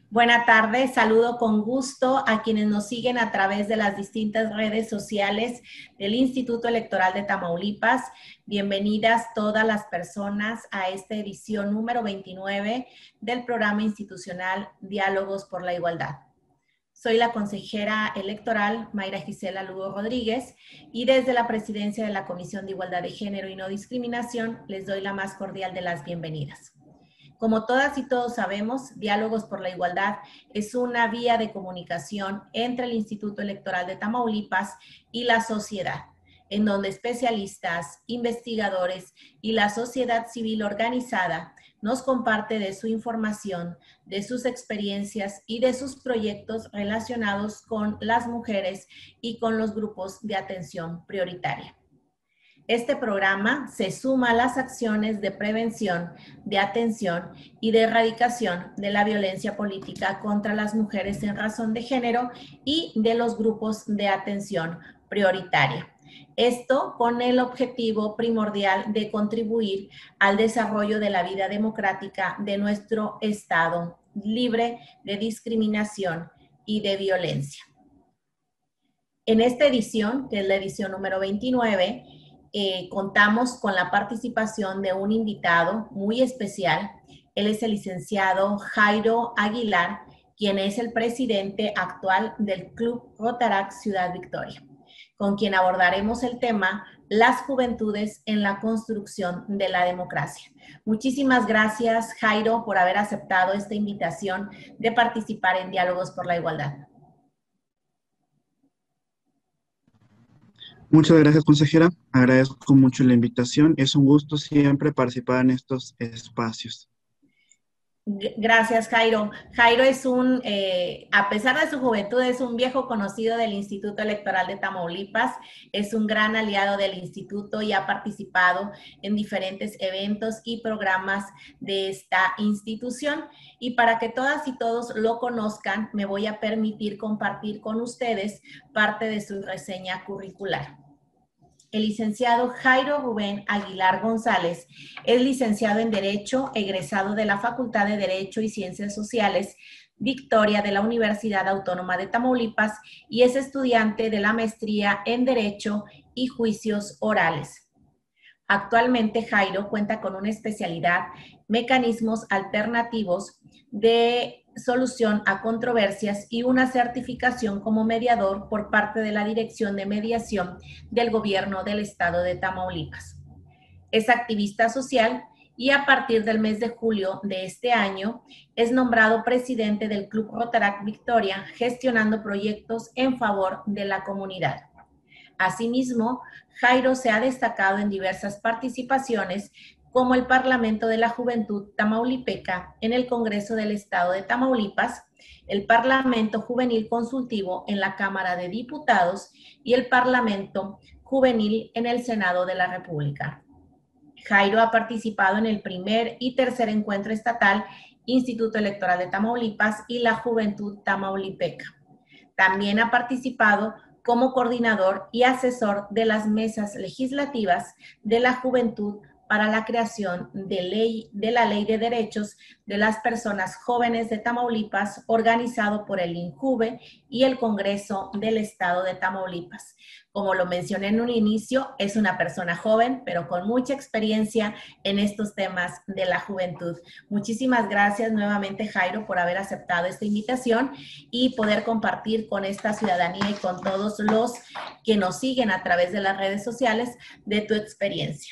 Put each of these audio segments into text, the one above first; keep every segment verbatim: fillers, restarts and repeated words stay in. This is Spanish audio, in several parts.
Buena tarde, saludo con gusto a quienes nos siguen a través de las distintas redes sociales del Instituto Electoral de Tamaulipas. Bienvenidas todas las personas a esta edición número veintinueve del programa institucional Diálogos por la Igualdad. Soy la consejera electoral Mayra Gisela Lugo Rodríguez y desde la presidencia de la Comisión de Igualdad de Género y No Discriminación les doy la más cordial de las bienvenidas. Como todas y todos sabemos, Diálogos por la Igualdad es una vía de comunicación entre el Instituto Electoral de Tamaulipas y la sociedad, en donde especialistas, investigadores y la sociedad civil organizada nos comparte de su información, de sus experiencias y de sus proyectos relacionados con las mujeres y con los grupos de atención prioritaria. Este programa se suma a las acciones de prevención, de atención y de erradicación de la violencia política contra las mujeres en razón de género y de los grupos de atención prioritaria. Esto con el objetivo primordial de contribuir al desarrollo de la vida democrática de nuestro Estado, libre de discriminación y de violencia. En esta edición, que es la edición número veintinueve, Eh, contamos con la participación de un invitado muy especial. Él es el licenciado Jairo Aguilar, quien es el presidente actual del Club Rotaract Ciudad Victoria, con quien abordaremos el tema las juventudes en la construcción de la democracia. Muchísimas gracias, Jairo, por haber aceptado esta invitación de participar en Diálogos por la Igualdad. Muchas gracias, consejera. Agradezco mucho la invitación. Es un gusto siempre participar en estos espacios. Gracias, Jairo. Jairo es un, eh, a pesar de su juventud, es un viejo conocido del Instituto Electoral de Tamaulipas, es un gran aliado del instituto y ha participado en diferentes eventos y programas de esta institución. Y para que todas y todos lo conozcan, me voy a permitir compartir con ustedes parte de su reseña curricular. El licenciado Jairo Rubén Aguilar González es licenciado en Derecho, egresado de la Facultad de Derecho y Ciencias Sociales Victoria de la Universidad Autónoma de Tamaulipas y es estudiante de la maestría en Derecho y Juicios Orales. Actualmente Jairo cuenta con una especialidad, mecanismos alternativos de solución a controversias y una certificación como mediador por parte de la Dirección de Mediación del Gobierno del Estado de Tamaulipas. Es activista social y a partir del mes de julio de este año es nombrado presidente del Club Rotaract Victoria, gestionando proyectos en favor de la comunidad. Asimismo, Jairo se ha destacado en diversas participaciones como el Parlamento de la Juventud Tamaulipeca en el Congreso del Estado de Tamaulipas, el Parlamento Juvenil Consultivo en la Cámara de Diputados y el Parlamento Juvenil en el Senado de la República. Jairo ha participado en el primer y tercer encuentro estatal Instituto Electoral de Tamaulipas y la Juventud Tamaulipeca. También ha participado como coordinador y asesor de las mesas legislativas de la juventud para la creación de, ley, de la Ley de Derechos de las Personas Jóvenes de Tamaulipas, organizado por el INJUVE y el Congreso del Estado de Tamaulipas. Como lo mencioné en un inicio, es una persona joven, pero con mucha experiencia en estos temas de la juventud. Muchísimas gracias nuevamente, Jairo, por haber aceptado esta invitación y poder compartir con esta ciudadanía y con todos los que nos siguen a través de las redes sociales de tu experiencia.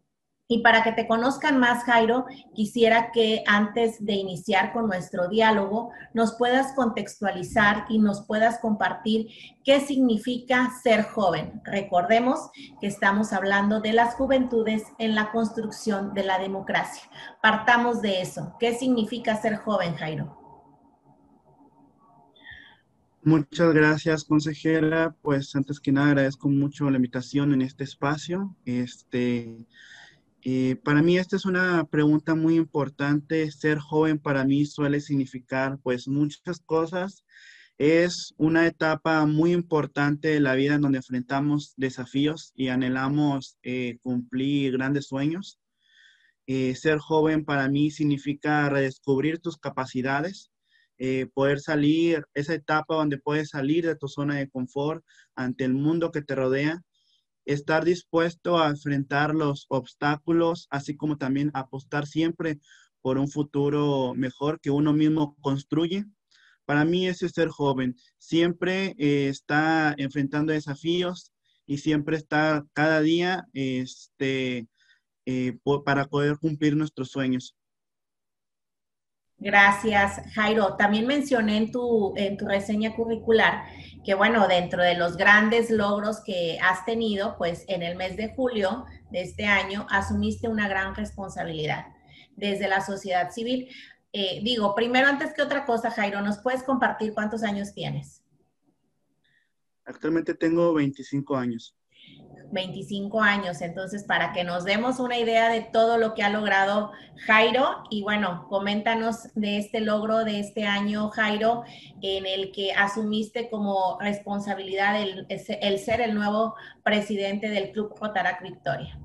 Y para que te conozcan más, Jairo, quisiera que antes de iniciar con nuestro diálogo nos puedas contextualizar y nos puedas compartir qué significa ser joven. Recordemos que estamos hablando de las juventudes en la construcción de la democracia. Partamos de eso. ¿Qué significa ser joven, Jairo? Muchas gracias, consejera. Pues antes que nada agradezco mucho la invitación en este espacio. Este, eh, para mí esta es una pregunta muy importante. Ser joven para mí suele significar pues muchas cosas. Es una etapa muy importante de la vida en donde enfrentamos desafíos y anhelamos eh, cumplir grandes sueños. Eh, ser joven para mí significa redescubrir tus capacidades, eh, poder salir, esa etapa donde puedes salir de tu zona de confort ante el mundo que te rodea, estar dispuesto a enfrentar los obstáculos, así como también apostar siempre por un futuro mejor que uno mismo construye. Para mí ese es ser joven, siempre eh, está enfrentando desafíos y siempre está cada día este, eh, po- para poder cumplir nuestros sueños. Gracias, Jairo. También mencioné en tu, en tu reseña curricular que, bueno, dentro de los grandes logros que has tenido, pues en el mes de julio de este año asumiste una gran responsabilidad desde la sociedad civil. Eh, digo, primero, antes que otra cosa, Jairo, ¿nos puedes compartir cuántos años tienes? Actualmente tengo veinticinco años. veinticinco años, entonces para que nos demos una idea de todo lo que ha logrado Jairo y bueno, coméntanos de este logro de este año, Jairo, en el que asumiste como responsabilidad el, el ser el nuevo presidente del Club Rotarac Victoria.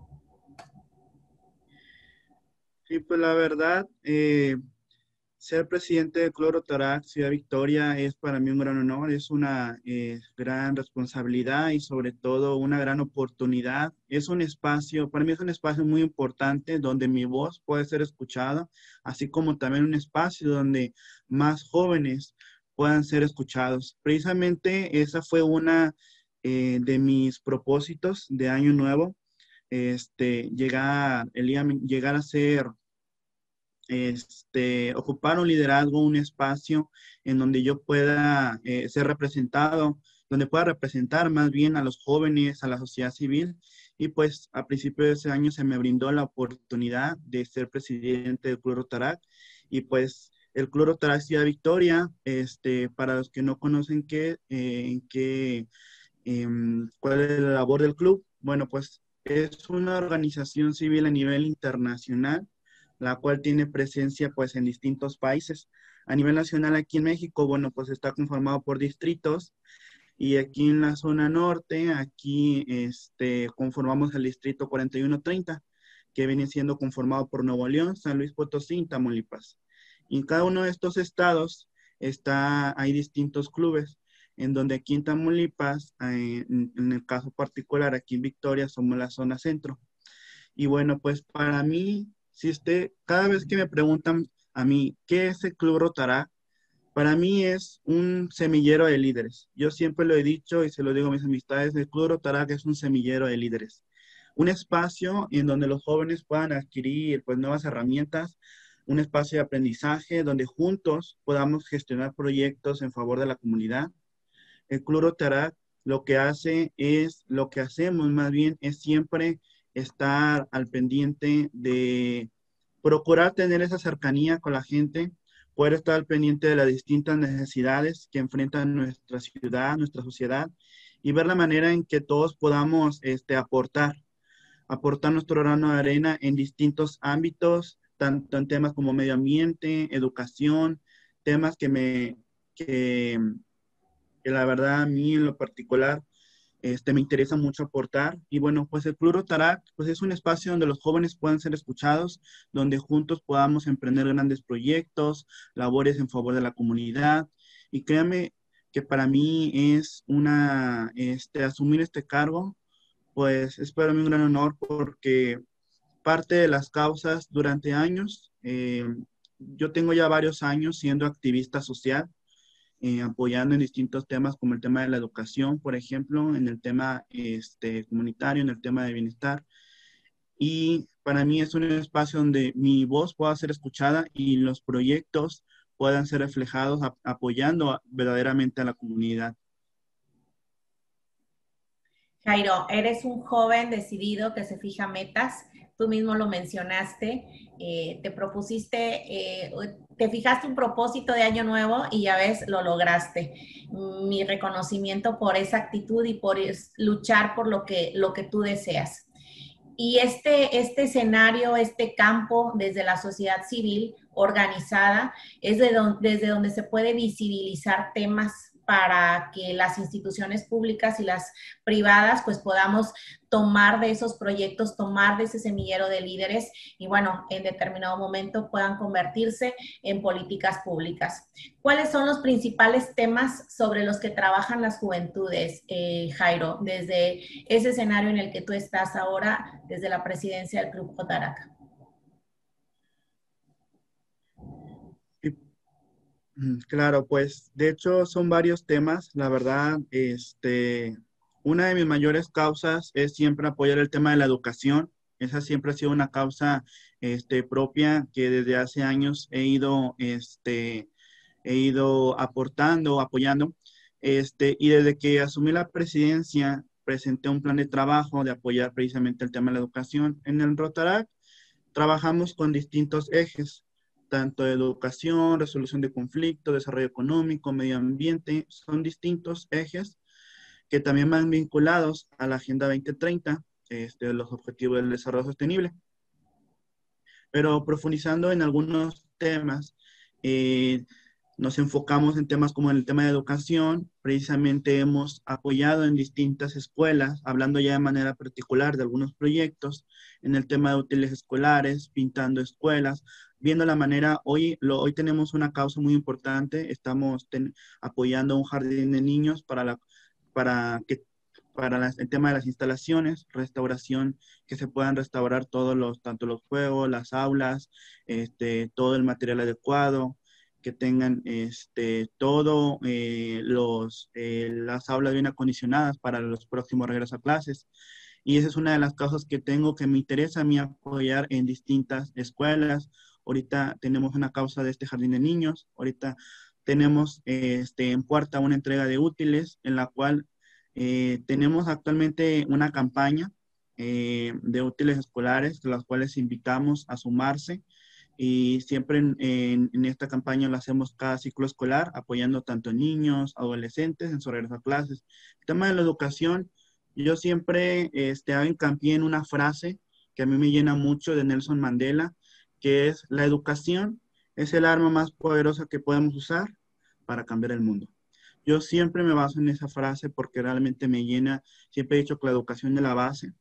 Sí, pues la verdad, eh, ser presidente de Club Rotaract Ciudad Victoria es para mí un gran honor, es una eh, gran responsabilidad y sobre todo una gran oportunidad. Es un espacio, para mí es un espacio muy importante donde mi voz puede ser escuchada, así como también un espacio donde más jóvenes puedan ser escuchados. Precisamente esa fue una eh, de mis propósitos de año nuevo, este, llegar, el día- llegar a ser este, ocupar un liderazgo, un espacio en donde yo pueda eh, ser representado, donde pueda representar más bien a los jóvenes, a la sociedad civil. Y pues a principios de ese año se me brindó la oportunidad de ser presidente del Club Rotarac. Y pues el Club Rotarac Ciudad Victoria, este, para los que no conocen qué, eh, qué, em, cuál es la labor del club, bueno, pues es una organización civil a nivel internacional la cual tiene presencia pues en distintos países. A nivel nacional aquí en México, bueno, pues está conformado por distritos y aquí en la zona norte, aquí este, conformamos el distrito cuarenta y uno treinta, que viene siendo conformado por Nuevo León, San Luis Potosí y Tamaulipas. Y en cada uno de estos estados está, hay distintos clubes, en donde aquí en Tamaulipas, eh, en, en el caso particular, aquí en Victoria, somos la zona centro. Y bueno, pues para mí, si usted, cada vez que me preguntan a mí, ¿qué es el Club Rotaract? Para mí es un semillero de líderes. Yo siempre lo he dicho y se lo digo a mis amistades, el Club Rotaract es un semillero de líderes. Un espacio en donde los jóvenes puedan adquirir pues nuevas herramientas, un espacio de aprendizaje donde juntos podamos gestionar proyectos en favor de la comunidad. El Club Rotaract lo que hace es, lo que hacemos más bien es siempre estar al pendiente de procurar tener esa cercanía con la gente, poder estar al pendiente de las distintas necesidades que enfrenta nuestra ciudad, nuestra sociedad, y ver la manera en que todos podamos este, aportar, aportar nuestro grano de arena en distintos ámbitos, tanto en temas como medio ambiente, educación, temas que me, que que la verdad a mí en lo particular este, me interesa mucho aportar. Y bueno, pues el Club Rotaract pues es un espacio donde los jóvenes puedan ser escuchados, donde juntos podamos emprender grandes proyectos, labores en favor de la comunidad. Y créame que para mí es una, este, asumir este cargo, pues es para mí un gran honor porque parte de las causas durante años, eh, yo tengo ya varios años siendo activista social, eh, apoyando en distintos temas como el tema de la educación, por ejemplo, en el tema este, comunitario, en el tema de bienestar. Y para mí es un espacio donde mi voz pueda ser escuchada y los proyectos puedan ser reflejados a- apoyando a- verdaderamente a la comunidad. Jairo, eres un joven decidido que se fija metas. Tú mismo lo mencionaste, eh, te propusiste, eh, te fijaste un propósito de año nuevo y ya ves, lo lograste. Mi reconocimiento por esa actitud y por luchar por lo que, lo que tú deseas. Y este, este escenario, este campo desde la sociedad civil organizada, es de don, desde donde se puede visibilizar temas para que las instituciones públicas y las privadas pues podamos tomar de esos proyectos, tomar de ese semillero de líderes y bueno, en determinado momento puedan convertirse en políticas públicas. ¿Cuáles son los principales temas sobre los que trabajan las juventudes, eh, Jairo, desde ese escenario en el que tú estás ahora, desde la presidencia del Club Jotaraca? Mm, Claro, pues de hecho son varios temas. La verdad, este, una de mis mayores causas es siempre apoyar el tema de la educación. Esa siempre ha sido una causa, este, propia que desde hace años he ido, este, he ido aportando, apoyando. Este, y desde que asumí la presidencia, presenté un plan de trabajo de apoyar precisamente el tema de la educación. En el Rotaract trabajamos con distintos ejes, tanto educación, resolución de conflictos, desarrollo económico, medio ambiente, son distintos ejes que también van vinculados a la Agenda dos mil treinta, este, los Objetivos del Desarrollo Sostenible. Pero profundizando en algunos temas, eh, nos enfocamos en temas como en el tema de educación. Precisamente hemos apoyado en distintas escuelas, hablando ya de manera particular de algunos proyectos, en el tema de útiles escolares, pintando escuelas, viendo la manera, hoy, lo, hoy tenemos una causa muy importante, estamos ten, apoyando un jardín de niños para, la, para que para las, el tema de las instalaciones, restauración, que se puedan restaurar todos los, tanto los juegos, las aulas, este, todo el material adecuado, que tengan este, todo eh, los, eh, las aulas bien acondicionadas para los próximos regresos a clases. Y esa es una de las causas que tengo que me interesa a mí apoyar en distintas escuelas. Ahorita tenemos una causa de este jardín de niños. Ahorita tenemos este, en puerta una entrega de útiles en la cual eh, tenemos actualmente una campaña eh, de útiles escolares, de las cuales invitamos a sumarse y siempre en, en, en, esta campaña lo hacemos cada ciclo escolar, apoyando tanto a niños, adolescentes en su regreso a clases. El tema de la educación, yo siempre este, hago hincapié en una frase que a mí me llena mucho de Nelson Mandela, que es: la educación es el arma más poderosa que podemos usar para cambiar el mundo. Yo siempre me baso en esa frase porque realmente me llena. Siempre he dicho que la educación es la base.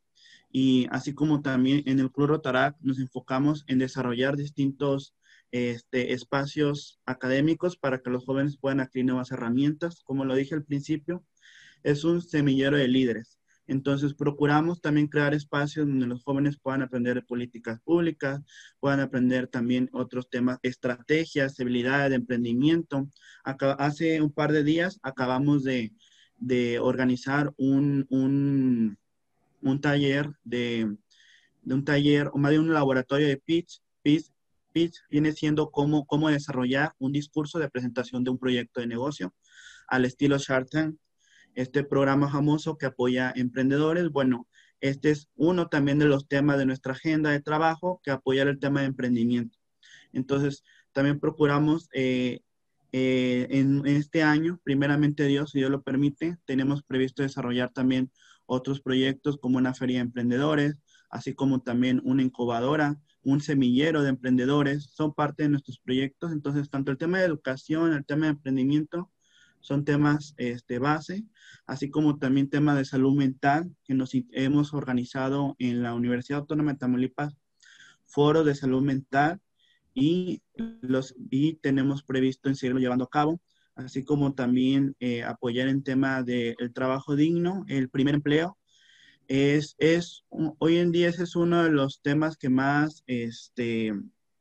Y así como también en el Club Rotaract nos enfocamos en desarrollar distintos este, espacios académicos para que los jóvenes puedan adquirir nuevas herramientas. Como lo dije al principio, es un semillero de líderes. Entonces, procuramos también crear espacios donde los jóvenes puedan aprender de políticas públicas, puedan aprender también otros temas, estrategias, habilidades de emprendimiento. Acá, hace un par de días acabamos de, de organizar un, un, un taller de, de un taller, o más de un laboratorio de pitch. Pitch, pitch viene siendo cómo, cómo desarrollar un discurso de presentación de un proyecto de negocio al estilo Shark Tank, este programa famoso que apoya emprendedores. Bueno, este es uno también de los temas de nuestra agenda de trabajo, que apoyar el tema de emprendimiento. Entonces, también procuramos eh, eh, en, en este año, primeramente Dios, si Dios lo permite, tenemos previsto desarrollar también otros proyectos como una feria de emprendedores, así como también una incubadora, un semillero de emprendedores, son parte de nuestros proyectos. Entonces, tanto el tema de educación, el tema de emprendimiento, son temas este, base, así como también temas de salud mental, que nos hemos organizado en la Universidad Autónoma de Tamaulipas, foros de salud mental, y, los, y tenemos previsto en seguirlo llevando a cabo, así como también eh, apoyar en tema del de trabajo digno, el primer empleo. Es, es, hoy en día ese es uno de los temas que más este,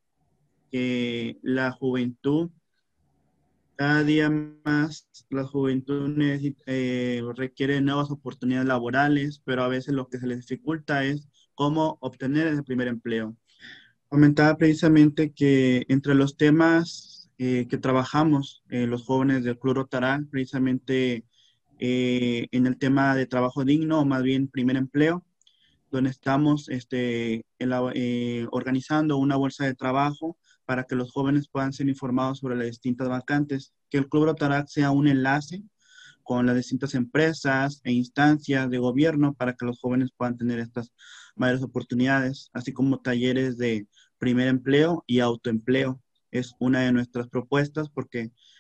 que la juventud, cada día más la juventud necesita, eh, requiere nuevas oportunidades laborales, pero a veces lo que se les dificulta es cómo obtener ese primer empleo. Comentaba precisamente que entre los temas eh, que trabajamos eh, los jóvenes del Club Rotaract, precisamente eh, en el tema de trabajo digno, o más bien primer empleo, donde estamos este, en la, eh, organizando una bolsa de trabajo para que los jóvenes puedan ser informados sobre las distintas vacantes, que el Club Rotaract sea un enlace con las distintas empresas e instancias de gobierno para que los jóvenes puedan tener estas mayores oportunidades, así como talleres de primer empleo y autoempleo. Es una de nuestras propuestas porque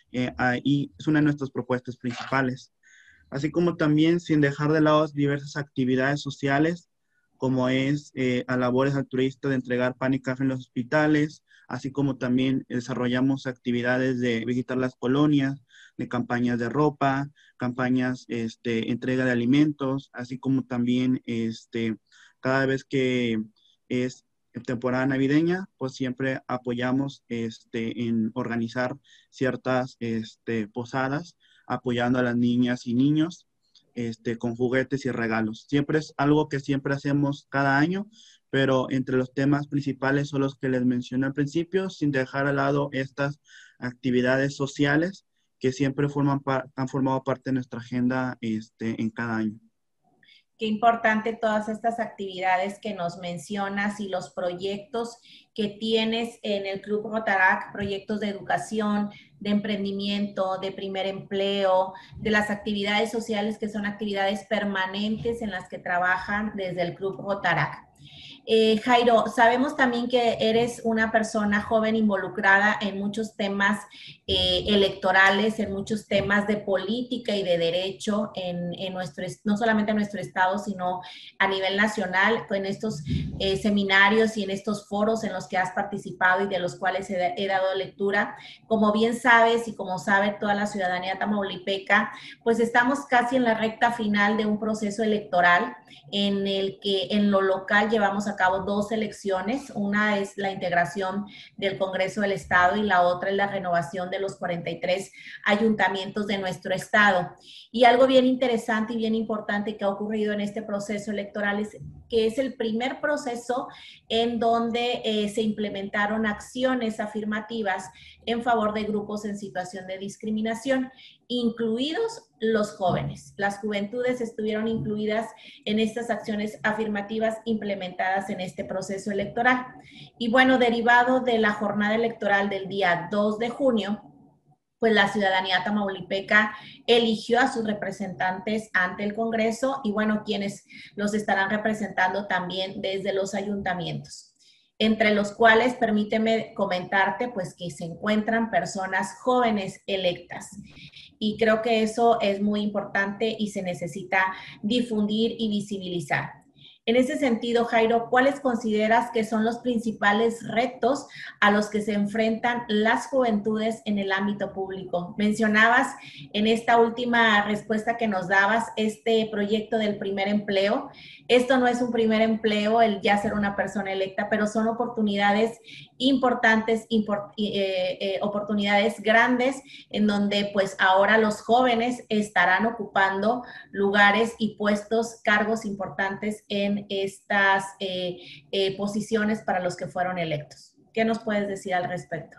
Eh, ahí es una de nuestras propuestas principales. Así como también sin dejar de lado diversas actividades sociales, como es eh, a labores altruistas de entregar pan y café en los hospitales, así como también desarrollamos actividades de visitar las colonias, de campañas de ropa, campañas, este, entrega de alimentos, así como también, este, cada vez que es temporada navideña, pues siempre apoyamos, este, en organizar ciertas, este, posadas, apoyando a las niñas y niños, este, con juguetes y regalos. Siempre es algo que siempre hacemos cada año, pero entre los temas principales son los que les mencioné al principio, sin dejar al lado estas actividades sociales que siempre forman han formado parte de nuestra agenda, este, en cada año. Qué importante todas estas actividades que nos mencionas y los proyectos que tienes en el Club Rotaract, proyectos de educación, de emprendimiento, de primer empleo, de las actividades sociales que son actividades permanentes en las que trabajan desde el Club Rotaract. Eh, Jairo, sabemos también que eres una persona joven involucrada en muchos temas eh, electorales, en muchos temas de política y de derecho, en, en nuestro, no solamente en nuestro estado, sino a nivel nacional, en estos eh, seminarios y en estos foros en los que has participado y de los cuales he, he dado lectura. Como bien sabes y como sabe toda la ciudadanía tamaulipeca, pues estamos casi en la recta final de un proceso electoral en el que en lo local llevamos a cabo dos elecciones. Una es la integración del Congreso del Estado y la otra es la renovación de los cuarenta y tres ayuntamientos de nuestro estado. Y algo bien interesante y bien importante que ha ocurrido en este proceso electoral es que es el primer proceso en donde eh, se implementaron acciones afirmativas en favor de grupos en situación de discriminación, incluidos los jóvenes. Las juventudes estuvieron incluidas en estas acciones afirmativas implementadas en este proceso electoral. Y bueno, derivado de la jornada electoral del día dos de junio, pues la ciudadanía tamaulipeca eligió a sus representantes ante el Congreso y bueno, quienes los estarán representando también desde los ayuntamientos, entre los cuales permíteme comentarte pues que se encuentran personas jóvenes electas. Y creo que eso es muy importante y se necesita difundir y visibilizar. En ese sentido, Jairo, ¿cuáles consideras que son los principales retos a los que se enfrentan las juventudes en el ámbito público? Mencionabas en esta última respuesta que nos dabas este proyecto del primer empleo. Esto no es un primer empleo, el ya ser una persona electa, pero son oportunidades importantes, import, eh, eh, oportunidades grandes en donde pues ahora los jóvenes estarán ocupando lugares y puestos, cargos importantes en estas eh, eh, posiciones para los que fueron electos. ¿Qué nos puedes decir al respecto?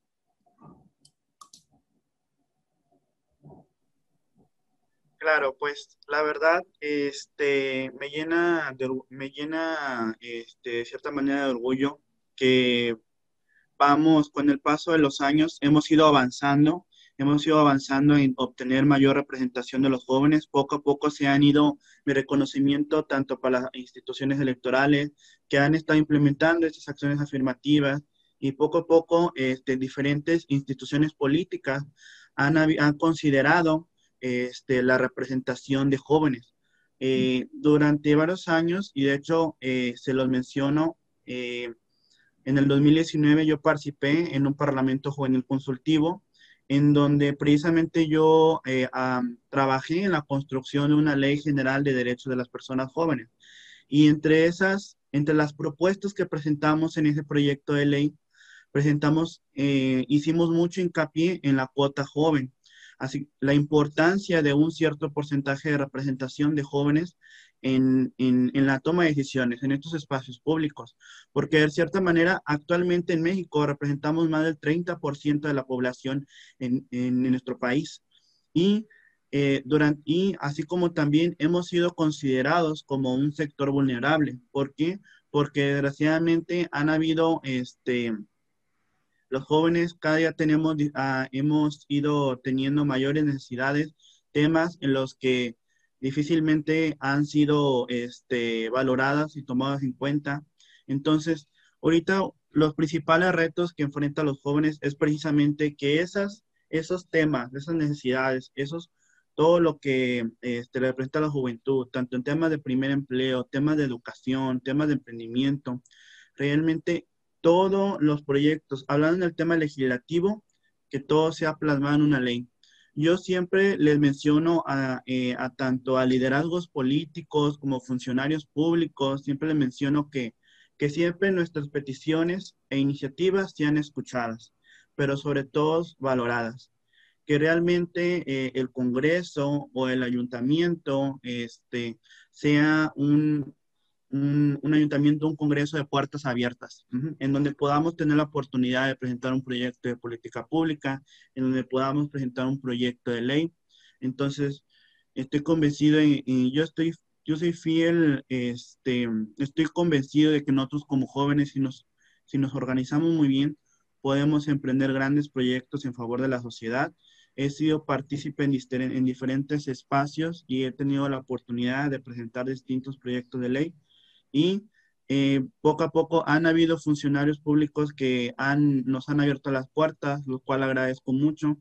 Claro, pues la verdad, este, me llena de, orgu- me llena, este, de cierta manera de orgullo que vamos, con el paso de los años, hemos ido avanzando, hemos ido avanzando en obtener mayor representación de los jóvenes. Poco a poco se han ido mi reconocimiento tanto para las instituciones electorales que han estado implementando estas acciones afirmativas y poco a poco este, diferentes instituciones políticas han, habi- han considerado este, la representación de jóvenes. Eh, durante varios años, y de hecho eh, se los menciono, eh, en el dos mil diecinueve yo participé en un parlamento juvenil consultivo en donde precisamente yo eh, am, trabajé en la construcción de una ley general de derechos de las personas jóvenes. Y entre esas, entre las propuestas que presentamos en ese proyecto de ley, presentamos, eh, hicimos mucho hincapié en la cuota joven. Así, la importancia de un cierto porcentaje de representación de jóvenes en, en, en, la toma de decisiones, en estos espacios públicos, porque de cierta manera actualmente en México representamos más del treinta por ciento de la población en, en, en nuestro país. Y, eh, durante, y así como también hemos sido considerados como un sector vulnerable. ¿Por qué? Porque desgraciadamente han habido este, los jóvenes cada día tenemos, uh, hemos ido teniendo mayores necesidades, temas en los que difícilmente han sido este, valoradas y tomadas en cuenta. Entonces, ahorita los principales retos que enfrentan los jóvenes es precisamente que esas esos temas, esas necesidades, esos, todo lo que este, representa a la juventud, tanto en temas de primer empleo, temas de educación, temas de emprendimiento, realmente todos los proyectos, hablando del tema legislativo, que todo sea plasmado en una ley. Yo siempre les menciono a, eh, a tanto a liderazgos políticos como funcionarios públicos, siempre les menciono que, que siempre nuestras peticiones e iniciativas sean escuchadas, pero sobre todo valoradas. Que realmente eh, el Congreso o el ayuntamiento este, sea un, un, un ayuntamiento, un congreso de puertas abiertas, uh-huh, en donde podamos tener la oportunidad de presentar un proyecto de política pública, en donde podamos presentar un proyecto de ley. Entonces, estoy convencido y, y yo estoy, yo soy fiel, este, estoy convencido de que nosotros como jóvenes, si nos, si nos organizamos muy bien, podemos emprender grandes proyectos en favor de la sociedad. He sido partícipe en, en diferentes espacios y he tenido la oportunidad de presentar distintos proyectos de ley y eh, poco a poco han habido funcionarios públicos que han, nos han abierto las puertas, lo cual agradezco mucho.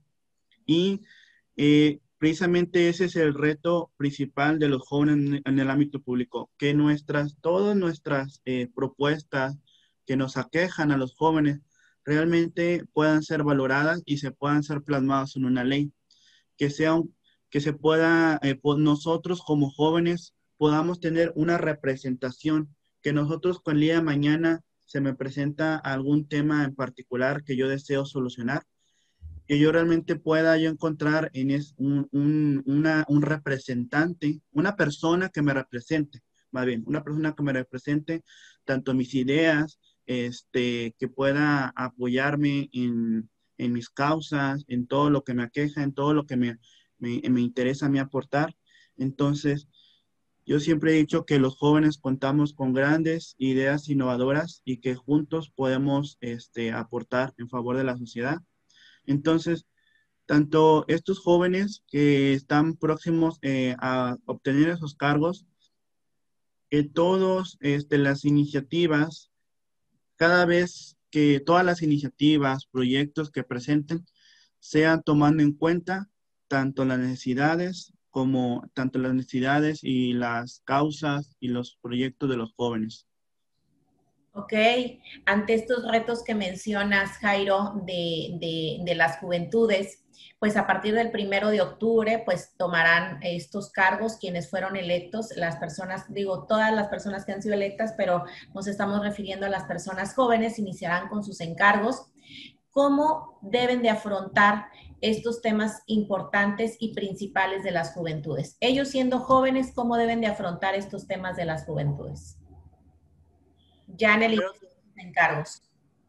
Y eh, precisamente ese es el reto principal de los jóvenes en, en el ámbito público, que nuestras, todas nuestras eh, propuestas que nos aquejan a los jóvenes realmente puedan ser valoradas y se puedan ser plasmadas en una ley, que sea un, que se pueda, eh, pues nosotros como jóvenes podamos tener una representación, que nosotros con el día de mañana se me presenta algún tema en particular que yo deseo solucionar, que yo realmente pueda yo encontrar en es un, un, una, un representante, una persona que me represente, más bien, una persona que me represente tanto mis ideas, este, que pueda apoyarme en, en mis causas, en todo lo que me aqueja, en todo lo que me, me, me interesa a mí aportar. Entonces, yo siempre he dicho que los jóvenes contamos con grandes ideas innovadoras y que juntos podemos este, aportar en favor de la sociedad. Entonces, tanto estos jóvenes que están próximos eh, a obtener esos cargos, que todas este, las iniciativas, cada vez que todas las iniciativas, proyectos que presenten, sean tomando en cuenta tanto las necesidades como tanto las necesidades y las causas y los proyectos de los jóvenes. Ok, ante estos retos que mencionas, Jairo, de, de, de las juventudes, pues a partir del primero de octubre, pues tomarán estos cargos quienes fueron electos, las personas, digo, todas las personas que han sido electas, pero nos estamos refiriendo a las personas jóvenes, iniciarán con sus encargos. ¿Cómo deben de afrontar estos temas importantes y principales de las juventudes? Ellos siendo jóvenes, ¿cómo deben de afrontar estos temas de las juventudes? Ya en el inicio de encargos.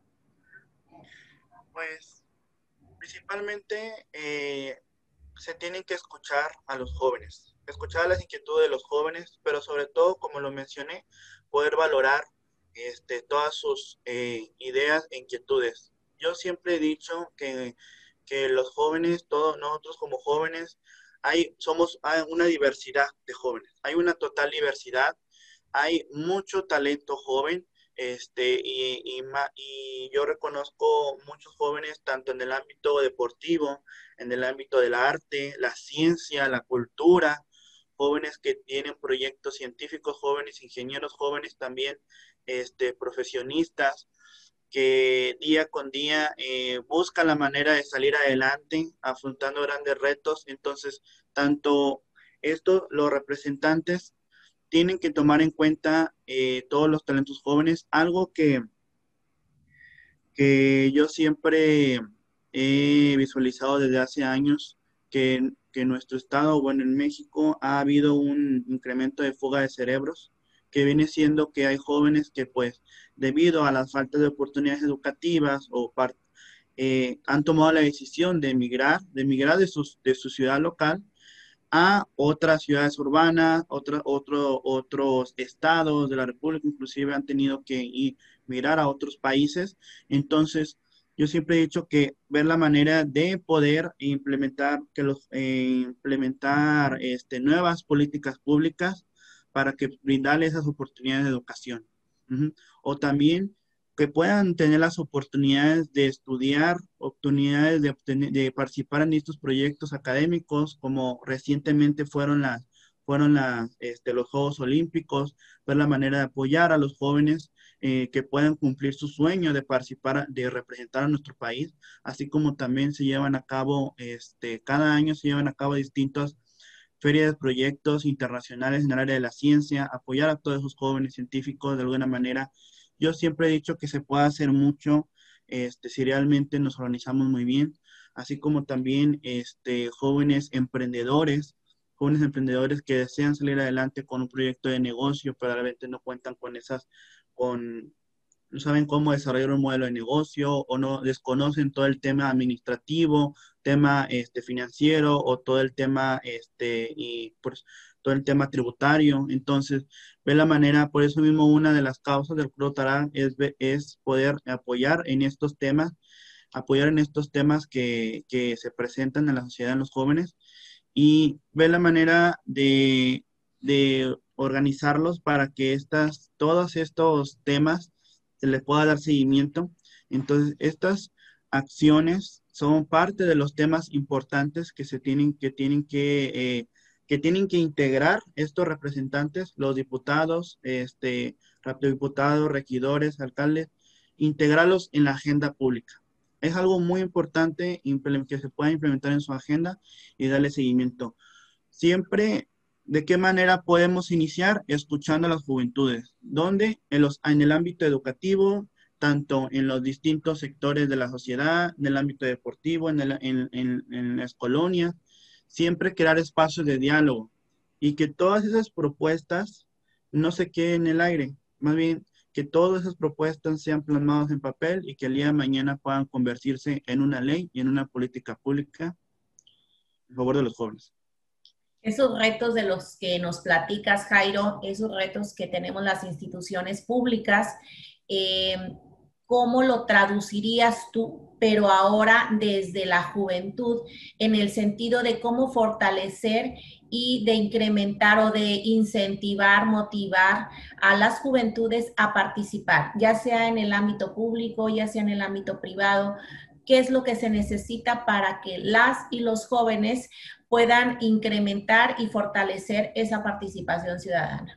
Pues principalmente eh, se tienen que escuchar a los jóvenes, escuchar las inquietudes de los jóvenes, pero sobre todo, como lo mencioné, poder valorar este, todas sus eh, ideas e inquietudes. Yo siempre he dicho que, que los jóvenes, todos nosotros como jóvenes, hay, somos hay una diversidad de jóvenes, hay una total diversidad, hay mucho talento joven, este, y, y, y yo reconozco muchos jóvenes tanto en el ámbito deportivo, en el ámbito del arte, la ciencia, la cultura, jóvenes que tienen proyectos científicos, jóvenes ingenieros, jóvenes también este, profesionistas, que día con día eh, buscan la manera de salir adelante, afrontando grandes retos. Entonces, tanto esto, los representantes tienen que tomar en cuenta eh, todos los talentos jóvenes, algo que, que yo siempre he visualizado desde hace años, que, que en nuestro estado, bueno, en México, ha habido un incremento de fuga de cerebros, que viene siendo que hay jóvenes que, pues, debido a la falta de oportunidades educativas o par, eh, han tomado la decisión de emigrar, de emigrar de, sus, de su ciudad local a otras ciudades urbanas, otra, otro, otros estados de la República, inclusive han tenido que ir, mirar a otros países. Entonces, yo siempre he dicho que ver la manera de poder implementar, que los, eh, implementar este, nuevas políticas públicas para que brindarle esas oportunidades de educación. Uh-huh. O también que puedan tener las oportunidades de estudiar, oportunidades de, obtener- de participar en estos proyectos académicos, como recientemente fueron las, fueron las, este, los Juegos Olímpicos, ver la manera de apoyar a los jóvenes eh, que puedan cumplir su sueño de participar, de representar a nuestro país, así como también se llevan a cabo, este, cada año se llevan a cabo distintas ferias de proyectos internacionales en el área de la ciencia, apoyar a todos esos jóvenes científicos de alguna manera. Yo siempre he dicho que se puede hacer mucho, este, si realmente nos organizamos muy bien, así como también este, jóvenes emprendedores, jóvenes emprendedores que desean salir adelante con un proyecto de negocio, pero realmente no cuentan con esas, con, no saben cómo desarrollar un modelo de negocio o no desconocen todo el tema administrativo, tema este, financiero o todo el tema este, y pues todo el tema tributario. Entonces, ve la manera, por eso mismo una de las causas del Club Tarán es, ve- es poder apoyar en estos temas, apoyar en estos temas que, que se presentan en la sociedad, en los jóvenes, y ver la manera de, de organizarlos para que estas, todos estos temas se les pueda dar seguimiento. Entonces, estas acciones son parte de los temas importantes que se tienen que, tienen que, eh, que tienen que integrar estos representantes, los diputados, este, diputados, regidores, alcaldes, integrarlos en la agenda pública. Es algo muy importante imple- que se pueda implementar en su agenda y darle seguimiento. Siempre, ¿de qué manera podemos iniciar? Escuchando a las juventudes, donde en, los, en el ámbito educativo, tanto en los distintos sectores de la sociedad, en el ámbito deportivo, en, el- en, en- en las colonias, siempre crear espacios de diálogo y que todas esas propuestas no se queden en el aire, más bien que todas esas propuestas sean plasmadas en papel y que el día de mañana puedan convertirse en una ley y en una política pública en favor de los jóvenes. Esos retos de los que nos platicas, Jairo, esos retos que tenemos las instituciones públicas, eh, ¿cómo lo traducirías tú, pero ahora desde la juventud, en el sentido de cómo fortalecer y de incrementar o de incentivar, motivar a las juventudes a participar, ya sea en el ámbito público, ya sea en el ámbito privado? ¿Qué es lo que se necesita para que las y los jóvenes puedan incrementar y fortalecer esa participación ciudadana?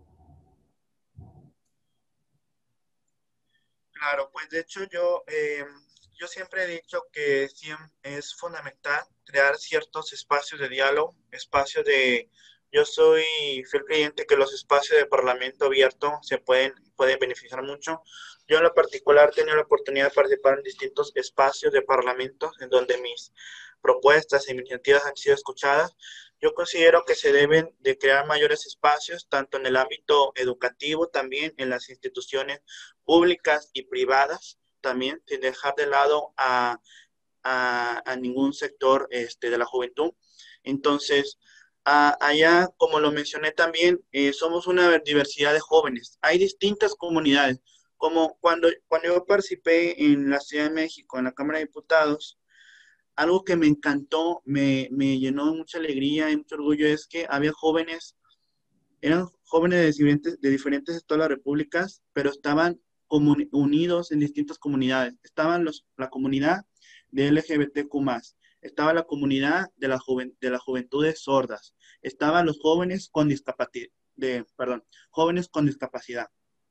Claro, pues de hecho yo, eh, yo siempre he dicho que siem- es fundamental crear ciertos espacios de diálogo, espacios de... Yo soy fiel creyente que los espacios de parlamento abierto se pueden, pueden beneficiar mucho. Yo en lo particular he tenido la oportunidad de participar en distintos espacios de parlamento en donde mis propuestas e iniciativas han sido escuchadas. Yo considero que se deben de crear mayores espacios, tanto en el ámbito educativo, también en las instituciones públicas y privadas, también sin dejar de lado a, a, a ningún sector este, de la juventud. Entonces, a, allá, como lo mencioné también, eh, somos una diversidad de jóvenes. Hay distintas comunidades, como cuando, cuando yo participé en la Ciudad de México, en la Cámara de Diputados, algo que me encantó, me, me llenó de mucha alegría y mucho orgullo es que había jóvenes, eran jóvenes de diferentes, de diferentes estados de las repúblicas, pero estaban comun- unidos en distintas comunidades. Estaban los, la comunidad de L G B T Q más, estaba la comunidad de, la juven, de las juventudes sordas, estaban los jóvenes con discapacidad, de, perdón, jóvenes con discapacidad,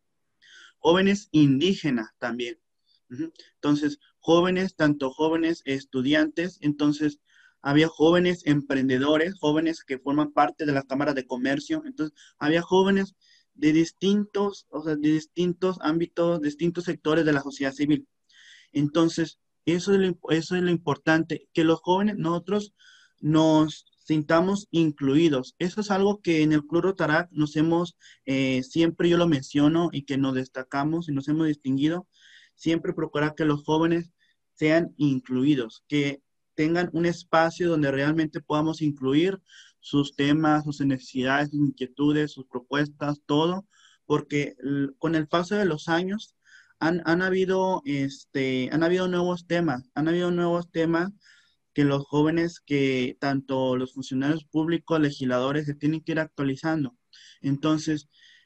jóvenes indígenas también. Ujú. Entonces, jóvenes, tanto jóvenes estudiantes, entonces había jóvenes emprendedores, jóvenes que forman parte de las cámaras de comercio, entonces había jóvenes de distintos, o sea, de distintos ámbitos, distintos sectores de la sociedad civil. Entonces, eso es lo, eso es lo importante, que los jóvenes, nosotros nos sintamos incluidos. Eso es algo que en el Club Rotaract nos hemos, eh, siempre yo lo menciono y que nos destacamos y nos hemos distinguido, siempre procurar que los jóvenes sean incluidos, que tengan un espacio donde realmente podamos incluir sus temas, sus necesidades, sus inquietudes, sus propuestas, todo, porque l- con el paso de los años, han, han habido, este, han habido nuevos temas, han habido nuevos temas que los jóvenes, que tanto los funcionarios públicos, legisladores, se tienen que ir actualizando. Entonces,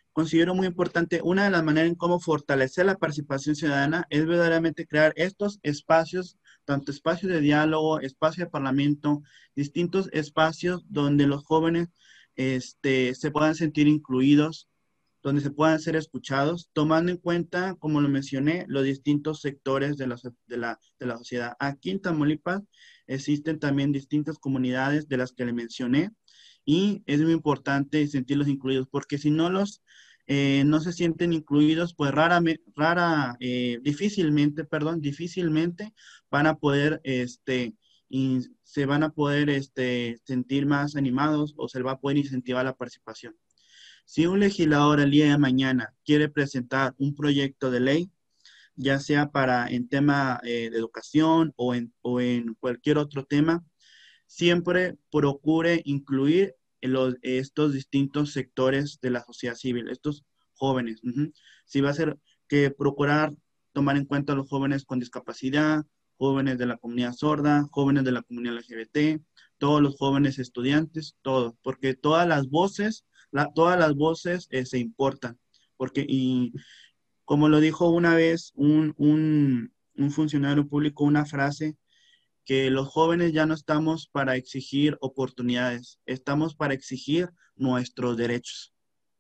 considero muy importante, una de las maneras en cómo fortalecer la participación ciudadana es verdaderamente crear estos espacios, tanto espacios de diálogo, espacio de parlamento, distintos espacios donde los jóvenes este, se puedan sentir incluidos, donde se puedan ser escuchados, tomando en cuenta, como lo mencioné, los distintos sectores de la, so- de la, de la sociedad. Aquí en Tamaulipas existen también distintas comunidades de las que le mencioné y es muy importante sentirlos incluidos, porque si no los eh, no se sienten incluidos, pues rara, rara eh, difícilmente, perdón, difícilmente van a poder, este, y se van a poder este, sentir más animados o se va a poder incentivar la participación. Si un legislador el día de mañana quiere presentar un proyecto de ley, ya sea para en tema eh, de educación o en, o en cualquier otro tema, siempre procure incluir en los, estos distintos sectores de la sociedad civil, estos jóvenes. Ujú. Si va a ser que procurar tomar en cuenta a los jóvenes con discapacidad, jóvenes de la comunidad sorda, jóvenes de la comunidad L G B T, todos los jóvenes estudiantes, todos, porque todas las voces, la, todas las voces eh, se importan, porque y como lo dijo una vez un, un, un funcionario público, una frase, que los jóvenes ya no estamos para exigir oportunidades, estamos para exigir nuestros derechos.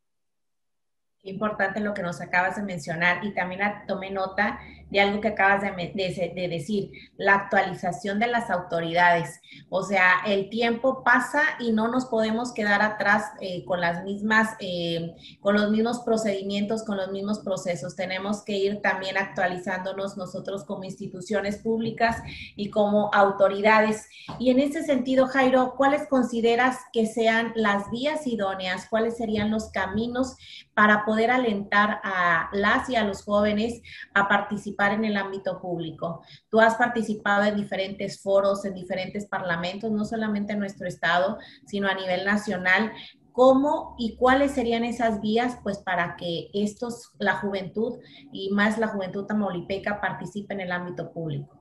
Qué importante lo que nos acabas de mencionar y también tomé nota de algo que acabas de, de, de, decir, la actualización de las autoridades. O sea, el tiempo pasa y no nos podemos quedar atrás eh, con las mismas, eh, con los mismos procedimientos, con los mismos procesos. Tenemos que ir también actualizándonos nosotros como instituciones públicas y como autoridades. Y en ese sentido, Jairo, ¿cuáles consideras que sean las vías idóneas? ¿Cuáles serían los caminos para poder alentar a las y a los jóvenes a participar en el ámbito público? Tú has participado en diferentes foros, en diferentes parlamentos, no solamente en nuestro estado, sino a nivel nacional. ¿Cómo y cuáles serían esas vías, pues, para que estos, la juventud y más la juventud tamaulipeca participe en el ámbito público?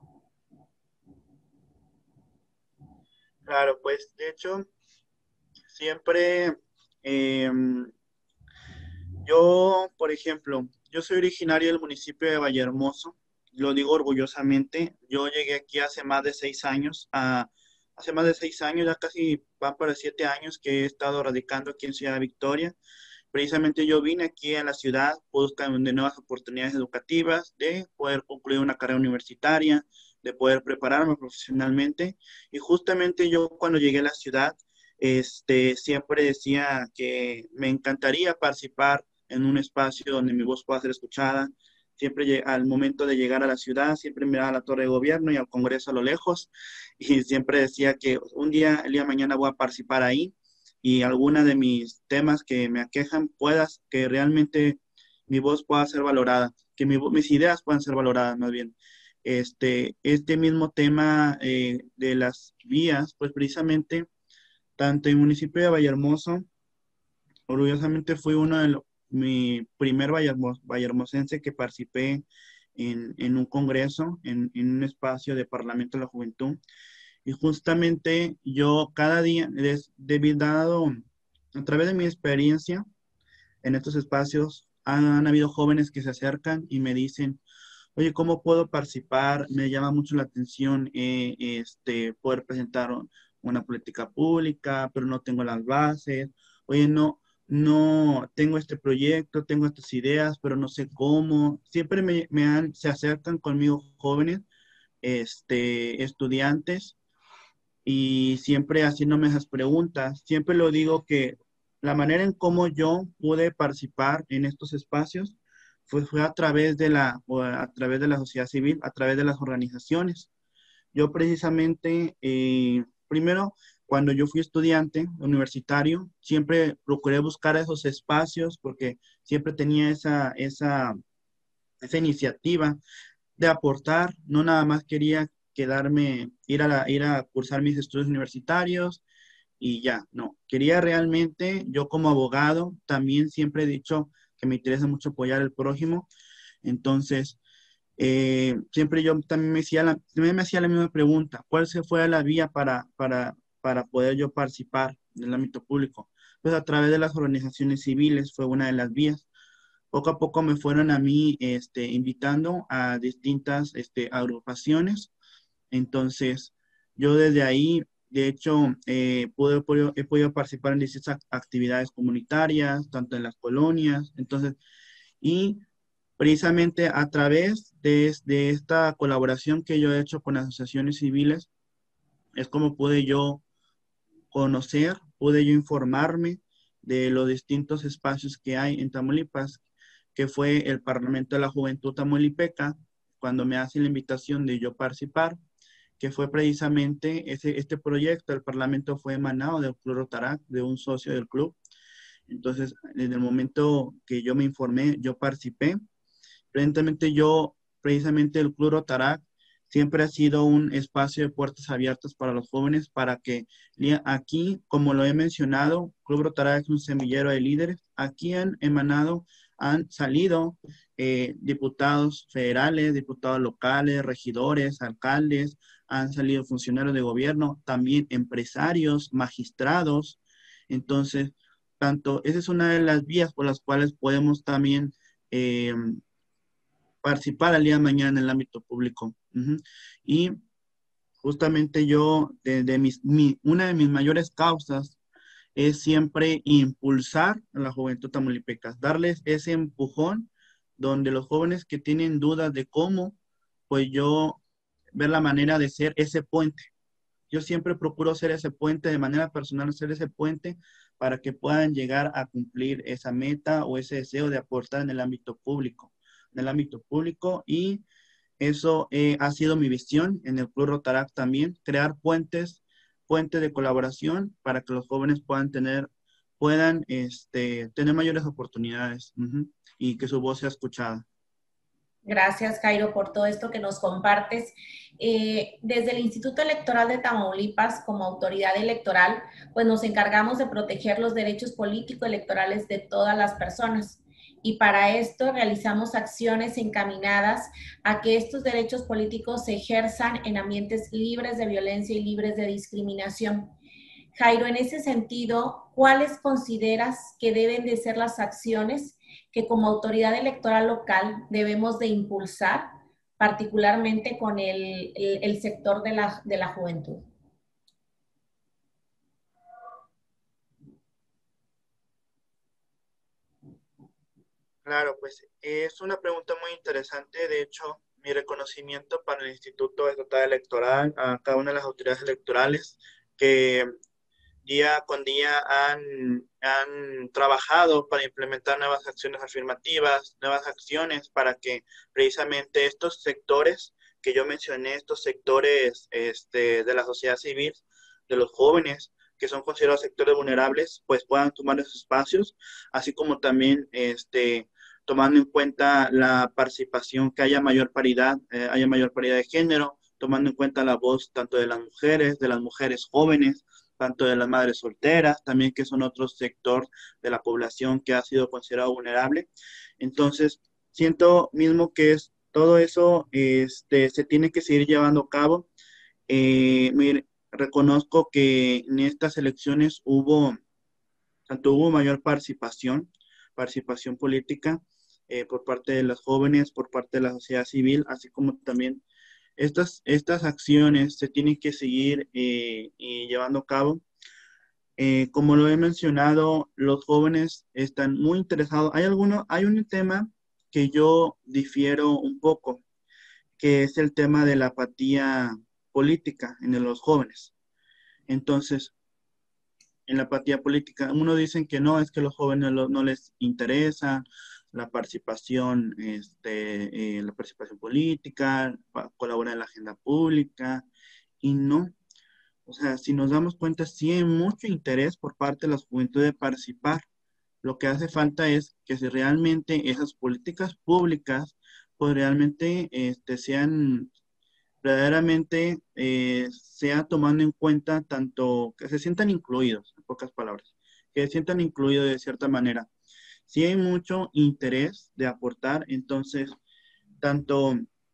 Claro, pues de hecho, siempre eh, yo, por ejemplo, yo soy originario del municipio de Vallehermoso, lo digo orgullosamente, yo llegué aquí hace más de seis años, a, hace más de seis años, ya casi van para siete años que he estado radicando aquí en Ciudad Victoria. Precisamente yo vine aquí a la ciudad buscando de nuevas oportunidades educativas, de poder concluir una carrera universitaria, de poder prepararme profesionalmente. Y justamente yo cuando llegué a la ciudad, este, siempre decía que me encantaría participar en un espacio donde mi voz pueda ser escuchada. Siempre al momento de llegar a la ciudad, siempre miraba a la torre de gobierno y al Congreso a lo lejos y siempre decía que un día, el día de mañana voy a participar ahí y alguna de mis temas que me aquejan puedas, que realmente mi voz pueda ser valorada, que mi, mis ideas puedan ser valoradas más bien. Este, este mismo tema eh, de las vías, pues precisamente, tanto en el municipio de Vallehermoso, orgullosamente fui uno de los, mi primer vallehermo- vallehermosense que participé en, en un congreso, en, en un espacio de Parlamento de la Juventud. Y justamente yo cada día, des- debido a través de mi experiencia en estos espacios, han, han habido jóvenes que se acercan y me dicen, oye, ¿cómo puedo participar? Me llama mucho la atención eh, este, poder presentar un- una política pública, pero no tengo las bases. Oye, no, no tengo este proyecto, tengo estas ideas, pero no sé cómo. Siempre me, me han, se acercan conmigo jóvenes, este, estudiantes y siempre haciéndome esas preguntas. Siempre lo digo que la manera en cómo yo pude participar en estos espacios fue, fue a través de la, o a través de la sociedad civil, a través de las organizaciones. Yo precisamente, eh, primero, cuando yo fui estudiante universitario, siempre procuré buscar esos espacios porque siempre tenía esa, esa, esa iniciativa de aportar, no nada más quería quedarme, ir a, la- ir a cursar mis estudios universitarios y ya, no, quería realmente, yo como abogado, también siempre he dicho que me interesa mucho apoyar al prójimo, entonces, eh, siempre yo también me hacía la, también me hacía la misma pregunta, ¿cuál se fue la vía para, para, para poder yo participar en el ámbito público? Pues a través de las organizaciones civiles fue una de las vías. poco a poco me fueron a mí este, invitando a distintas este, agrupaciones. Entonces, yo desde ahí, de hecho, eh, pude- puedo- he podido participar en distintas actividades comunitarias, tanto en las colonias. Entonces, y precisamente a través de, de esta colaboración que yo he hecho con asociaciones civiles, es como pude yo conocer, pude yo informarme de los distintos espacios que hay en Tamaulipas, que fue el Parlamento de la Juventud Tamaulipeca, cuando me hace la invitación de yo participar, que fue precisamente ese, este proyecto. El Parlamento fue emanado del Club Rotaract, de un socio del club. Entonces, en el momento que yo me informé, yo participé. Precisamente yo, precisamente el Club Rotaract siempre ha sido un espacio de puertas abiertas para los jóvenes, para que aquí, como lo he mencionado, Club Rotaract es un semillero de líderes. Aquí han emanado, han salido eh, diputados federales, diputados locales, regidores, alcaldes, han salido funcionarios de gobierno, también empresarios, magistrados. Entonces, tanto, esa es una de las vías por las cuales podemos también eh, participar el día de mañana en el ámbito público. Uh-huh. Y justamente yo, de, de mis, mi, una de mis mayores causas es siempre impulsar a la juventud tamaulipeca, darles ese empujón donde los jóvenes que tienen dudas de cómo, pues yo ver la manera de ser ese puente. Yo siempre procuro ser ese puente, de manera personal, ser ese puente para que puedan llegar a cumplir esa meta o ese deseo de aportar en el ámbito público, en el ámbito público. Y eso eh, ha sido mi visión en el Club Rotaract también, crear puentes, puentes de colaboración para que los jóvenes puedan tener, puedan este, tener mayores oportunidades, uh-huh, y que su voz sea escuchada. Gracias, Jairo, por todo esto que nos compartes. Eh, desde el Instituto Electoral de Tamaulipas, como autoridad electoral, pues nos encargamos de proteger los derechos político-electorales de todas las personas. Y para esto realizamos acciones encaminadas a que estos derechos políticos se ejerzan en ambientes libres de violencia y libres de discriminación. Jairo, en ese sentido, ¿cuáles consideras que deben de ser las acciones que como autoridad electoral local debemos de impulsar, particularmente con el, el, el sector de la, de la juventud? Claro, pues es una pregunta muy interesante. De hecho, mi reconocimiento para el Instituto Estatal Electoral, a cada una de las autoridades electorales que día con día han, han trabajado para implementar nuevas acciones afirmativas, nuevas acciones para que precisamente estos sectores que yo mencioné, estos sectores este, de la sociedad civil, de los jóvenes, que son considerados sectores vulnerables, pues puedan tomar esos espacios, así como también este, tomando en cuenta la participación, que haya mayor paridad, eh, haya mayor paridad de género, tomando en cuenta la voz tanto de las mujeres, de las mujeres jóvenes, tanto de las madres solteras, también que son otro sector de la población que ha sido considerado vulnerable. Entonces, siento mismo que es, todo eso este, se tiene que seguir llevando a cabo. Eh, mire, reconozco que en estas elecciones hubo, tanto hubo mayor participación, participación política eh, por parte de los jóvenes, por parte de la sociedad civil, así como también estas, estas acciones se tienen que seguir eh, eh, llevando a cabo. Eh, como lo he mencionado, los jóvenes están muy interesados. Hay alguno, hay un tema que yo difiero un poco, que es el tema de la apatía política en los jóvenes. Entonces, en la apatía política, uno dicen que no, es que los jóvenes lo, no les interesa la participación, este, eh, la participación política, colaborar en la agenda pública, y no. O sea, si nos damos cuenta, sí hay mucho interés por parte de la juventud de participar. Lo que hace falta es que si realmente esas políticas públicas, pues realmente este, sean verdaderamente, eh, sea tomando en cuenta tanto que se sientan incluidos, en pocas palabras, que se sientan incluidos de cierta manera. Si hay mucho interés de aportar, entonces, tanto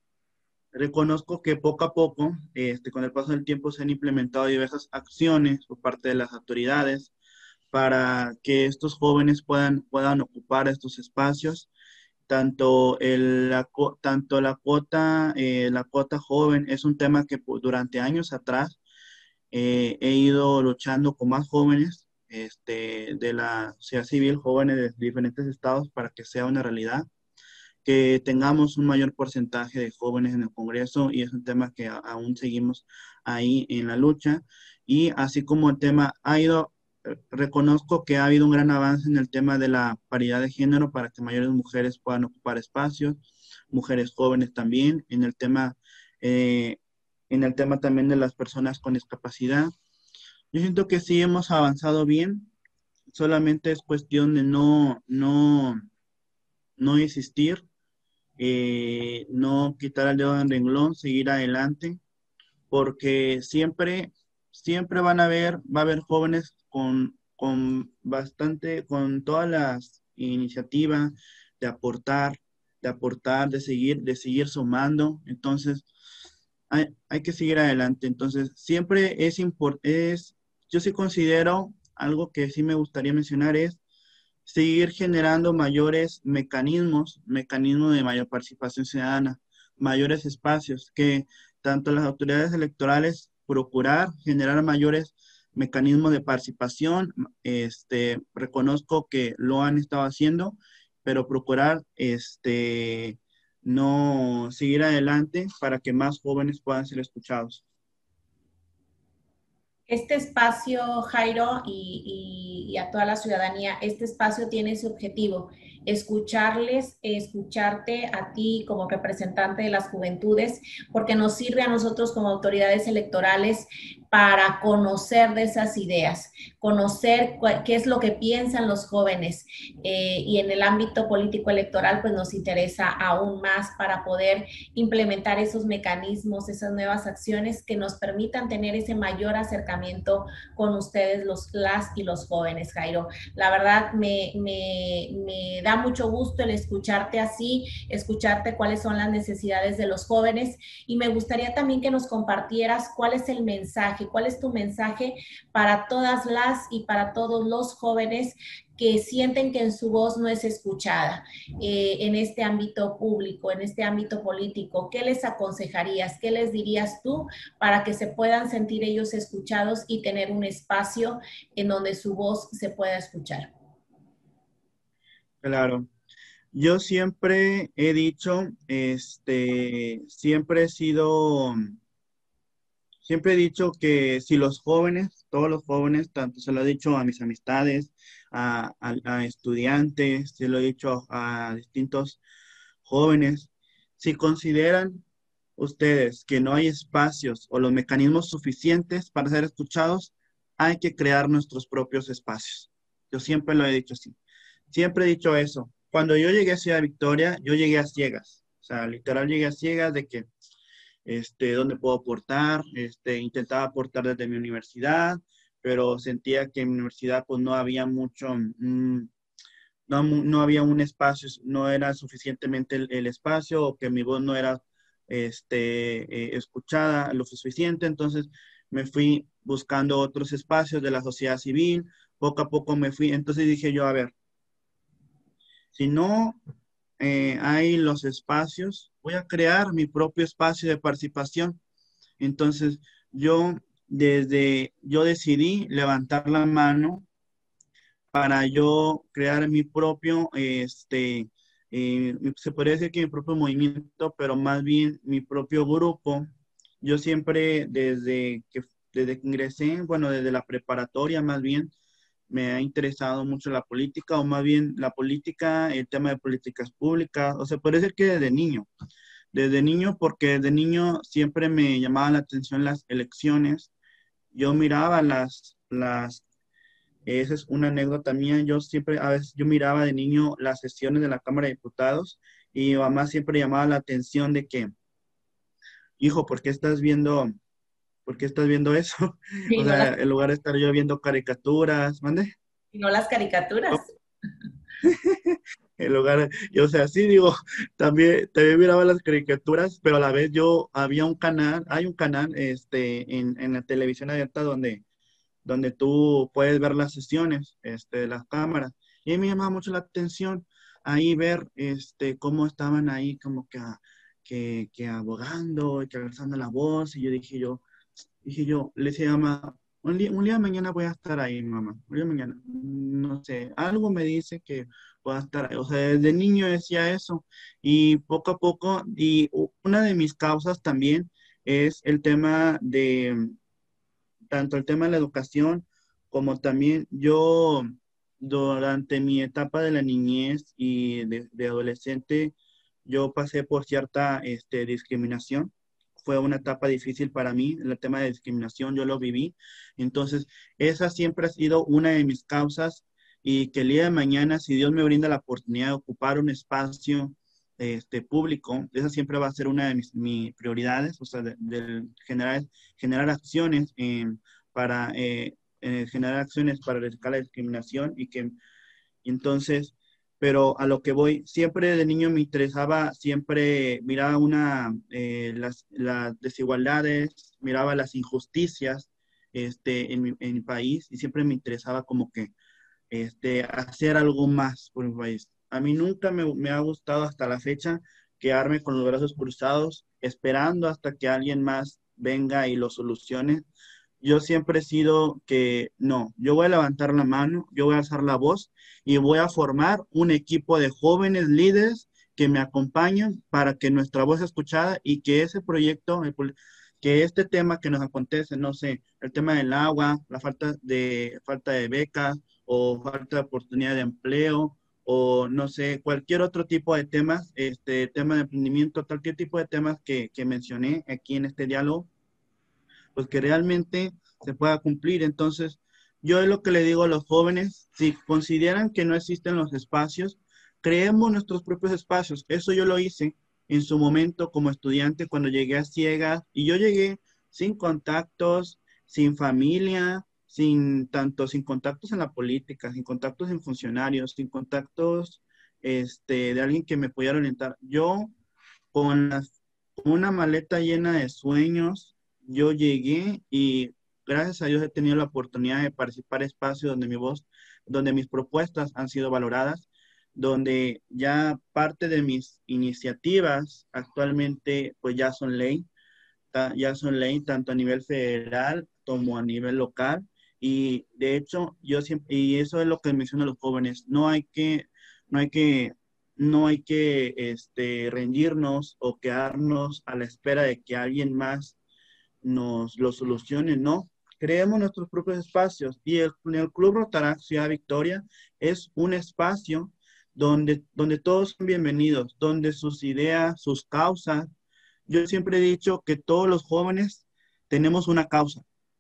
reconozco que poco a poco, este, con el paso del tiempo, se han implementado diversas acciones por parte de las autoridades para que estos jóvenes puedan, puedan ocupar estos espacios. Tanto, el, la, co- tanto la cuota, eh, la cuota joven es un tema que pues, durante años atrás eh, he ido luchando con más jóvenes este, de la sociedad civil, jóvenes de diferentes estados, para que sea una realidad, que tengamos un mayor porcentaje de jóvenes en el Congreso, y es un tema que a- aún seguimos ahí en la lucha. Y así como el tema ha ido, eh, reconozco que ha habido un gran avance en el tema de la paridad de género para que mayores mujeres puedan ocupar espacios, mujeres jóvenes también, en el tema, eh, en el tema también de las personas con discapacidad. Yo siento que sí hemos avanzado bien, solamente es cuestión de no, no, no insistir, eh, no quitar el dedo del renglón, seguir adelante, porque siempre, siempre van a haber, va a haber jóvenes con, con bastante, con todas las iniciativas de aportar, de aportar, de seguir, de seguir sumando. Entonces, hay, hay que seguir adelante. Entonces, siempre es importante, es, yo sí considero algo que sí me gustaría mencionar es seguir generando mayores mecanismos, mecanismos de mayor participación ciudadana, mayores espacios, que tanto las autoridades electorales procurar generar mayores mecanismos de participación. Este, reconozco que lo han estado haciendo, pero procurar este, no seguir adelante para que más jóvenes puedan ser escuchados. Este espacio, Jairo, y, y- y a toda la ciudadanía, este espacio tiene ese objetivo, escucharles, escucharte a ti como representante de las juventudes, porque nos sirve a nosotros como autoridades electorales para conocer de esas ideas, conocer cuál- qué es lo que piensan los jóvenes, eh, y en el ámbito político electoral, pues nos interesa aún más para poder implementar esos mecanismos, esas nuevas acciones que nos permitan tener ese mayor acercamiento con ustedes, los, las y los jóvenes, Jairo. La verdad, me, me, me da mucho gusto el escucharte así, escucharte cuáles son las necesidades de los jóvenes, y me gustaría también que nos compartieras cuál es el mensaje, cuál es tu mensaje para todas las y para todos los jóvenes que sienten que en su voz no es escuchada, eh, en este ámbito público, en este ámbito político. ¿Qué les aconsejarías? ¿Qué les dirías tú para que se puedan sentir ellos escuchados y tener un espacio en donde su voz se pueda escuchar? Claro. Yo siempre he dicho, este, siempre he sido, siempre he dicho que si los jóvenes, todos los jóvenes, tanto se lo he dicho a mis amistades, a, a- a estudiantes, se lo he dicho a distintos jóvenes, si consideran ustedes que no hay espacios o los mecanismos suficientes para ser escuchados, hay que crear nuestros propios espacios. Yo siempre lo he dicho así. Siempre he dicho eso. Cuando yo llegué a Ciudad Victoria, yo llegué a ciegas. O sea, literal llegué a ciegas de que, este, dónde puedo aportar, este, intentaba aportar desde mi universidad, pero sentía que en mi universidad pues no había mucho, mm, no, no había un espacio, no era suficientemente el, el espacio, o que mi voz no era este, eh, escuchada lo suficiente. Entonces me fui buscando otros espacios de la sociedad civil, poco a poco me fui, entonces dije yo, a ver, si no eh, hay los espacios, voy a crear mi propio espacio de participación. Entonces yo desde, yo decidí levantar la mano para yo crear mi propio, este, eh, se podría decir que mi propio movimiento, pero más bien mi propio grupo. Yo siempre desde que, desde que ingresé, bueno, desde la preparatoria más bien, me ha interesado mucho la política, o más bien la política, el tema de políticas públicas, o sea, puede ser que desde niño, desde niño, porque desde niño siempre me llamaban la atención las elecciones. Yo miraba las, las esa es una anécdota mía. Yo siempre, a veces yo miraba de niño las sesiones de la Cámara de Diputados, y mi mamá siempre llamaba la atención de que, hijo, ¿por qué estás viendo, por qué estás viendo eso? Y O no las, sea, en lugar de estar yo viendo caricaturas, ¿mande? y no las caricaturas. En lugar, y, o sea, sí digo, también, también miraba las caricaturas, pero a la vez yo había un canal, hay un canal este, en, en la televisión abierta donde donde tú puedes ver las sesiones, este, de las cámaras. Y a mí me llamaba mucho la atención ahí ver, este, cómo estaban ahí como que, a- que, que abogando, y que alzando la voz, y yo dije yo, dije yo, le decía a mamá, un día, un día de mañana voy a estar ahí, mamá, un día de mañana, no sé, algo me dice que voy a estar ahí. O sea, desde niño decía eso, y poco a poco, y u- una de mis causas también es el tema de, tanto el tema de la educación, como también yo, durante mi etapa de la niñez y de, de adolescente, yo pasé por cierta este, discriminación. Fue una etapa difícil para mí, el tema de discriminación, yo lo viví. Entonces, esa siempre ha sido una de mis causas, y que el día de mañana, si Dios me brinda la oportunidad de ocupar un espacio este, público, esa siempre va a ser una de mis, mis prioridades, o sea, de, de generar, generar acciones en para eh, eh, generar acciones para erradicar la discriminación. Y que entonces, pero a lo que voy, siempre de niño me interesaba, siempre miraba una, eh, las, las desigualdades, miraba las injusticias este, en mi, en mi país, y siempre me interesaba como que este, hacer algo más por mi país. A mí nunca me, me ha gustado hasta la fecha quedarme con los brazos cruzados, esperando hasta que alguien más venga y lo solucione. Yo siempre he sido que no, yo voy a levantar la mano, yo voy a alzar la voz, y voy a formar un equipo de jóvenes líderes que me acompañen para que nuestra voz sea escuchada, y que ese proyecto, el que este tema que nos acontece, no sé, el tema del agua, la falta de, falta de becas, o falta de oportunidad de empleo, o no sé, cualquier otro tipo de temas, este tema de emprendimiento, cualquier tipo de temas que, que mencioné aquí en este diálogo, pues que realmente se pueda cumplir. Entonces, yo es lo que le digo a los jóvenes: si consideran que no existen los espacios, creemos nuestros propios espacios. Eso yo lo hice en su momento como estudiante cuando llegué a Ciegas, y yo llegué sin contactos, sin familia, sin tanto, sin contactos en la política, sin contactos en funcionarios, sin contactos este, de alguien que me pudiera orientar. Yo con, las- con una maleta llena de sueños, yo llegué, y gracias a Dios he tenido la oportunidad de participar en espacios donde mi voz, donde mis propuestas han sido valoradas, donde ya parte de mis iniciativas actualmente pues ya son ley, ta- ya son ley tanto a nivel federal como a nivel local. Y de hecho, yo siempre, y eso es lo que menciono a los jóvenes: no hay que, no hay que, no hay que este, rendirnos o quedarnos a la espera de que alguien más nos lo solucione, no. Creemos nuestros propios espacios, y el, el Club Rotaract Ciudad Victoria es un espacio donde, donde todos son bienvenidos, donde sus ideas, sus causas. Yo siempre he dicho que todos los jóvenes tenemos una causa,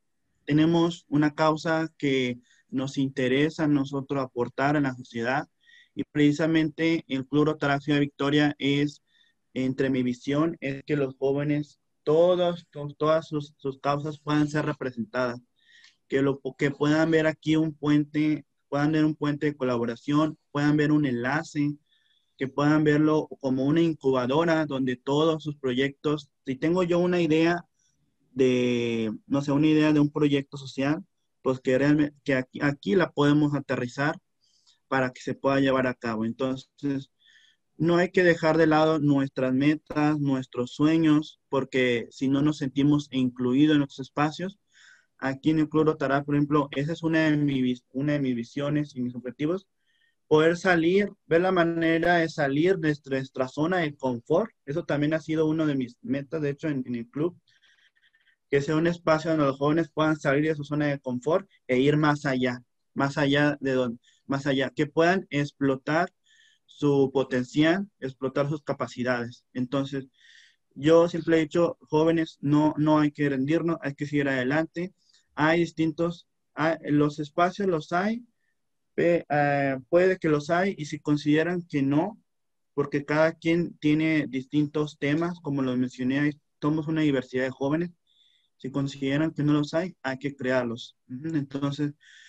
tenemos una causa que nos interesa a nosotros aportar a la sociedad, y precisamente el Club Rotaract Ciudad Victoria es, entre mi visión, es que los jóvenes, todos, to- todas sus, sus causas puedan ser representadas, que, lo, que puedan ver aquí un puente, puedan ver un puente de colaboración, puedan ver un enlace, que puedan verlo como una incubadora donde todos sus proyectos, si tengo yo una idea de, no sé, una idea de un proyecto social, pues que realmente, que aquí, aquí la podemos aterrizar para que se pueda llevar a cabo. Entonces, no hay que dejar de lado nuestras metas, nuestros sueños, porque si no nos sentimos incluidos en nuestros espacios. Aquí en el Club Rotaract, por ejemplo, esa es una de, mis, una de mis visiones y mis objetivos: poder salir, ver la manera de salir de nuestra, nuestra zona de confort. Eso también ha sido uno de mis metas, de hecho, en, en el club, que sea un espacio donde los jóvenes puedan salir de su zona de confort e ir más allá, más allá de donde, más allá, que puedan explotar su potencial, explotar sus capacidades. Entonces, yo siempre he dicho: jóvenes, no, no hay que rendirnos, hay que seguir adelante. Hay distintos, hay, los espacios los hay, pe- eh, puede que los hay, y si consideran que no, porque cada quien tiene distintos temas, como lo mencioné, somos una diversidad de jóvenes. Si consideran que no los hay, hay que crearlos. Ujú. Entonces,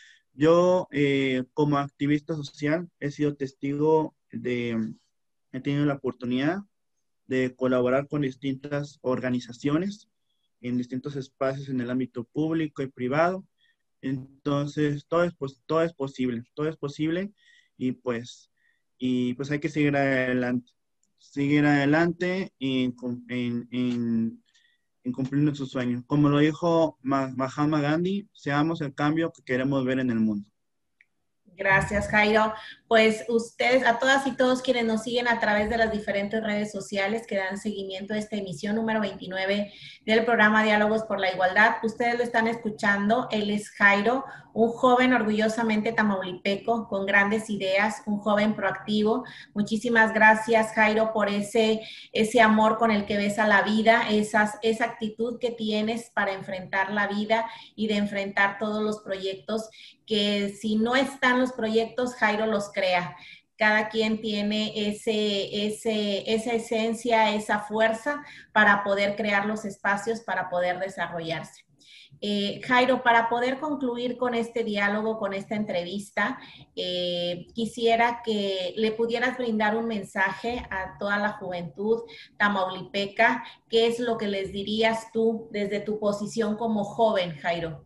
yo eh, como activista social he sido testigo de, he tenido la oportunidad de colaborar con distintas organizaciones en distintos espacios en el ámbito público y privado, Entonces, todo es, pos- todo es posible, todo es posible y pues, y pues hay que seguir adelante, seguir adelante en, cum- en, en, en cumplir nuestros sueños. Como lo dijo Ma- Mahatma Gandhi, seamos el cambio que queremos ver en el mundo. Gracias, Jairo. Pues ustedes, a todas y todos quienes nos siguen a través de las diferentes redes sociales que dan seguimiento a esta emisión número veintinueve del programa Diálogos por la Igualdad, ustedes lo están escuchando. Él es Jairo, un joven orgullosamente tamaulipeco con grandes ideas, un joven proactivo. Muchísimas gracias, Jairo, por ese, ese amor con el que ves a la vida, esas, esa actitud que tienes para enfrentar la vida y de enfrentar todos los proyectos que si no están los proyectos, Jairo los crea. Cada quien tiene ese, ese, esa esencia, esa fuerza para poder crear los espacios, para poder desarrollarse. Eh, Jairo, para poder concluir con este diálogo, con esta entrevista, eh, quisiera que le pudieras brindar un mensaje a toda la juventud tamaulipeca. ¿Qué es lo que les dirías tú desde tu posición como joven, Jairo?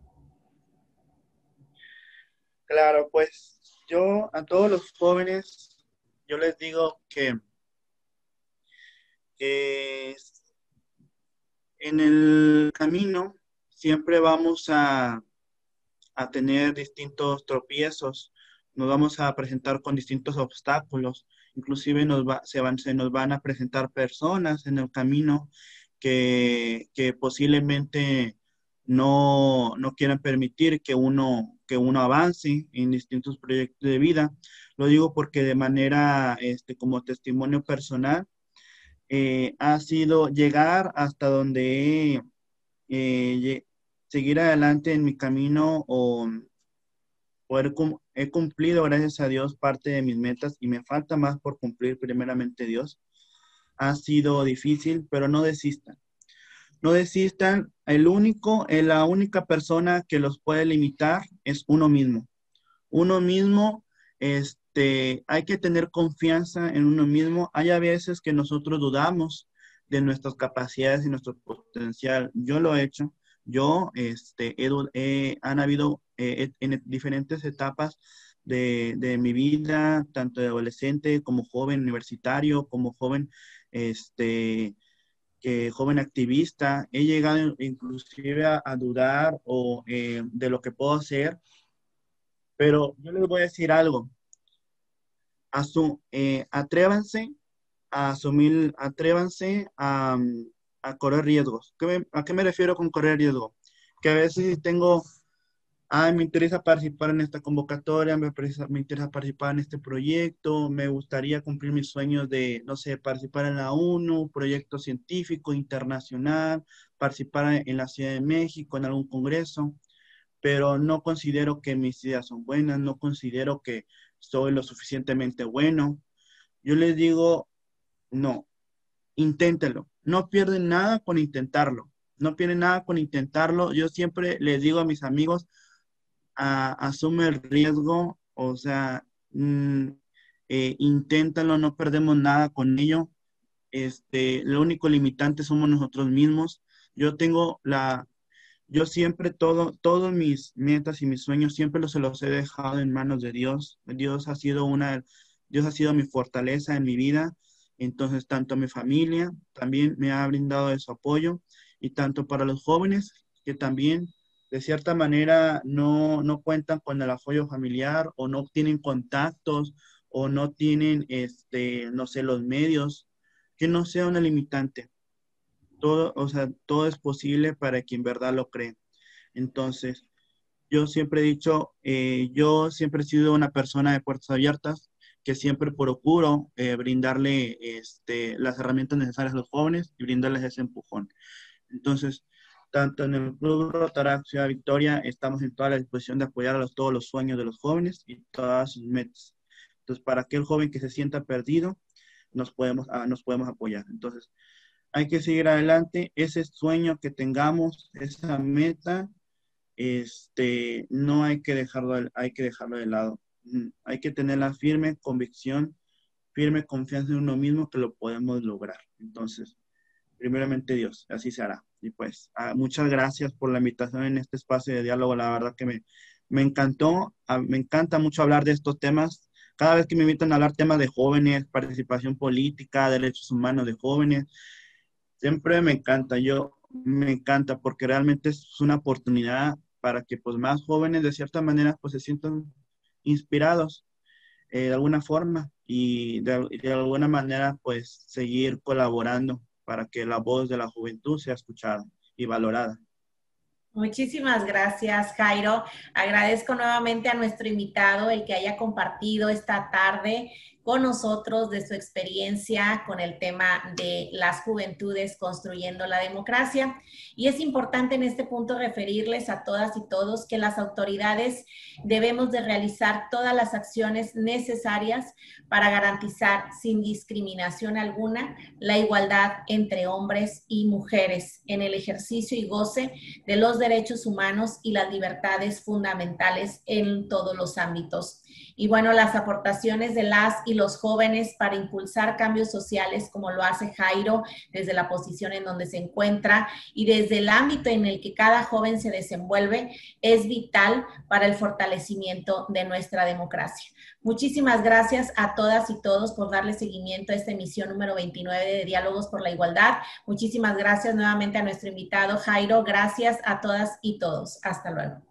Claro, pues yo a todos los jóvenes, yo les digo que, que en el camino siempre vamos a, a tener distintos tropiezos, nos vamos a presentar con distintos obstáculos, inclusive nos va, se, van, se nos van a presentar personas en el camino que, que posiblemente no, no quieran permitir que uno, que uno avance en distintos proyectos de vida. Lo digo porque de manera, este, como testimonio personal, eh, ha sido llegar hasta donde he, eh, seguir adelante en mi camino o poder cum- he cumplido, gracias a Dios, parte de mis metas y me falta más por cumplir, primeramente Dios. Ha sido difícil, pero no desistan. No desistan. El único, eh, la única persona que los puede limitar es uno mismo. Uno mismo, este, hay que tener confianza en uno mismo. Hay a veces que nosotros dudamos de nuestras capacidades y nuestro potencial. Yo lo he hecho. Yo, este, he, du- he- han habido eh, en diferentes etapas de, de mi vida, tanto de adolescente como joven universitario, como joven, este, que joven activista. He llegado inclusive a, a dudar o eh, de lo que puedo hacer, pero yo les voy a decir algo. Asu- eh, atrévanse a asumir, atrévanse a, mm, a correr riesgos. ¿Qué me- ¿A qué me refiero con correr riesgo? Que a veces si tengo, ah, me interesa participar en esta convocatoria, me, interesa- me interesa participar en este proyecto, me gustaría cumplir mis sueños de, no sé, participar en la ONU, proyecto científico internacional, participar en la Ciudad de México, en algún congreso, pero no considero que mis ideas son buenas, no considero que soy lo suficientemente bueno. Yo les digo, no, inténtelo. No pierden nada con intentarlo. No pierden nada con intentarlo. Yo siempre les digo a mis amigos, a- asume el riesgo, o sea, mm, eh, inténtalo, no perdemos nada con ello. Este, lo único limitante somos nosotros mismos. Yo tengo la, yo siempre todo, todos mis metas y mis sueños siempre los, se los he dejado en manos de Dios. Dios ha sido una, Dios ha sido mi fortaleza en mi vida. Entonces, tanto mi familia también me ha brindado de su apoyo y tanto para los jóvenes que también de cierta manera no, no cuentan con el apoyo familiar o no tienen contactos o no tienen, este, no sé, los medios, que no sea una limitante. Todo, o sea, todo es posible para quien en verdad lo cree. Entonces, yo siempre he dicho, eh, yo siempre he sido una persona de puertas abiertas, que siempre procuro eh, brindarle este, las herramientas necesarias a los jóvenes y brindarles ese empujón. Entonces, tanto en el Club Rotaract Ciudad Victoria, estamos en toda la disposición de apoyar a los, todos los sueños de los jóvenes y todas sus metas. Entonces, para aquel joven que se sienta perdido, nos podemos, ah, nos podemos apoyar. Entonces, hay que seguir adelante. Ese sueño que tengamos, esa meta, este, no hay que dejarlo, de- hay que dejarlo de lado. Mm, Hay que tener la firme convicción, firme confianza en uno mismo que lo podemos lograr. Entonces, primeramente Dios, así se hará. Y pues ah, muchas gracias por la invitación en este espacio de diálogo, la verdad que me, me encantó, ah, me encanta mucho hablar de estos temas. Cada vez que me invitan a hablar temas de jóvenes, participación política, derechos humanos de jóvenes, siempre me encanta, yo me encanta porque realmente es una oportunidad para que pues más jóvenes de cierta manera pues se sientan inspirados eh, de alguna forma y de, de alguna manera pues seguir colaborando para que la voz de la juventud sea escuchada y valorada. Muchísimas gracias, Jairo. Agradezco nuevamente a nuestro invitado el que haya compartido esta tarde con nosotros de su experiencia con el tema de las juventudes construyendo la democracia. Y es importante en este punto referirles a todas y todos que las autoridades debemos de realizar todas las acciones necesarias para garantizar sin discriminación alguna la igualdad entre hombres y mujeres en el ejercicio y goce de los derechos humanos y las libertades fundamentales en todos los ámbitos. Y bueno, las aportaciones de las y los jóvenes para impulsar cambios sociales, como lo hace Jairo desde la posición en donde se encuentra y desde el ámbito en el que cada joven se desenvuelve, es vital para el fortalecimiento de nuestra democracia. Muchísimas gracias a todas y todos por darle seguimiento a esta emisión número veintinueve de Diálogos por la Igualdad. Muchísimas gracias nuevamente a nuestro invitado Jairo. Gracias a todas y todos. Hasta luego.